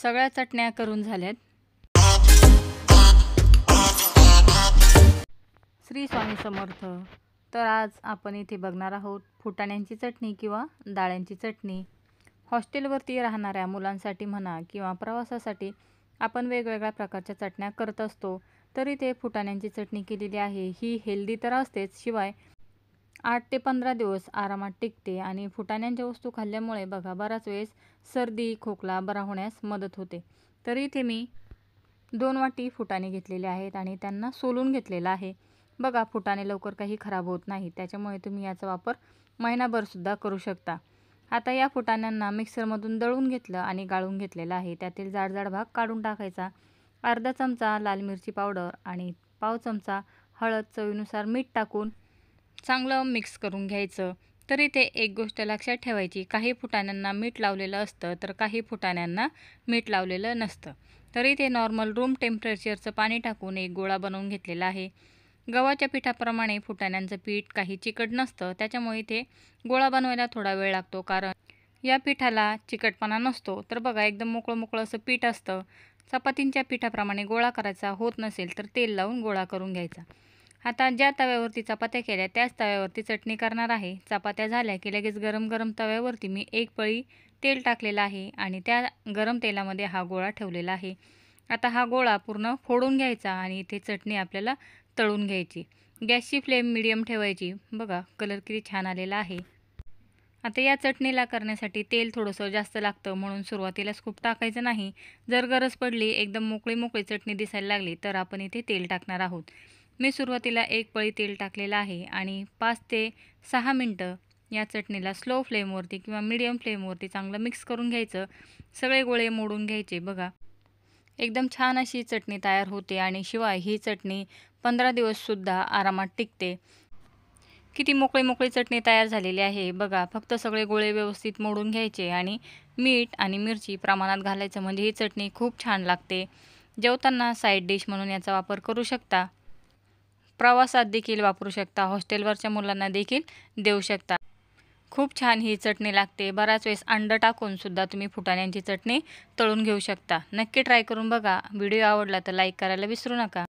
सगळ्या चटण्या करून झाल्यात। श्री स्वामी समर्थ। तर आज आपण इथे बघणार आहोत फुटाण्यांची चटणी किंवा डाळ्यांची चटणी। हॉस्टेलवरती राहणाऱ्या मुलांसाठी म्हणा किंवा प्रवासासाठी आपण वेगवेगळ्या प्रकारच्या चटण्या करत असतो। तर इथे फुटाण्यांची चटणी केलेली आहे। ही हेल्दी तर असतेच, शिवाय 8 ते 15 दिवस आरामात टिकते आणि फुटाण्यांच्या वस्तू खाल्ल्यामुळे बघा बराच वेळेस सर्दी खोकला बरा होण्यास मदत होते। तर इथे मी 2 वाटी फुटाणे घेतलेले आहेत आणि त्यांना सोलून घेतलेला आहे। बघा फुटाणे लवकर काही खराब होत नाही, त्याच्यामुळे तुम्ही याचा वापर महिनाभर सुद्धा करू शकता। आता या फुटाण्यांना मिक्सरमधून दळून घेतलं आणि गाळून घेतलेलं आहे। त्यातील जाड भाग काढून टाकायचा। अर्धा चमचा लाल मिरची पावडर आणि पाव चमचा हळद, चवीनुसार मीठ टाकून चांगलं मिक्स करून घ्यायचं। तर इथे एक गोष्ट लक्षात ठेवायची, काही फुटाण्यांना मीठ लावलेलं असतं तर काही फुटाण्यांना मीठ लावलेलं नसतं। तर इथे नॉर्मल रूम टेम्परेचरचं पाणी टाकून एक गोळा बनवून घेतलेला आहे। गव्हाच्या पिठाप्रमाणे फुटाण्यांचं पीठ काही चिकट नसतं, त्याच्यामुळे इथे गोळा बनवायला थोडा वेळ लागतो, कारण या पिठाला चिकटपणा नसतो। तर बघा एकदम मोकळं असं पीठ असतं। चपातींच्या पिठाप्रमाणे गोळा करायचा होत नसेल तर तेल लावून गोळा करून घ्यायचा। आता ज्या तव्यावरती चपात्या केल्या त्याच तव्यावरती चटणी करणार आहे। चपात्या झाल्या की लगेच गरम तव्यावरती मी एक पळी तेल टाकलेलं आहे आणि त्या गरम तेलामध्ये हा गोळा ठेवलेला आहे। आता हा गोळा पूर्ण फोडून घ्यायचा आणि इथे चटणी आपल्याला तळून घ्यायची। गॅसची फ्लेम मीडियम ठेवायची। बघा कलर किती छान आलेला आहे। आता या चटणीला करण्यासाठी तेल थोडंसं जास्त लागतं, म्हणून सुरुवातीलाच खूप टाकायचं नाही। जर गरज पडली एकदम मोकळी चटणी दिसायला लागली तर आपण इथे तेल टाकणार आहोत। मी सुरुवातीला एक पळी तेल टाकलेलं आहे आणि 5 ते 6 मिनटं या चटणीला स्लो फ्लेमवरती किंवा मीडियम फ्लेमवरती चांगलं मिक्स करून घ्यायचं। सगळे गोळे मोडून घ्यायचे। बघा एकदम छान अशी चटणी तयार होते आणि शिवाय ही चटणी 15 दिवससुद्धा आरामात टिकते। किती मोकळी चटणी तयार झालेली आहे। बघा फक्त सगळे गोळे व्यवस्थित मोडून घ्यायचे आणि मीठ आणि मिरची प्रमाणात घालायचं, म्हणजे ही चटणी खूप छान लागते। जेवताना साईड डिश म्हणून याचा वापर करू शकता। प्रवासात देखील वापरू शकता। हॉस्टेलवरच्या मुलांना देखील देऊ शकता। खूप छान ही चटणी लागते। बराच वेळेस अंड टाकून सुद्धा तुम्ही फुटाण्यांची चटणी तळून घेऊ शकता। नक्की ट्राय करून बघा। व्हिडिओ आवडला तर लाईक करायला विसरू नका।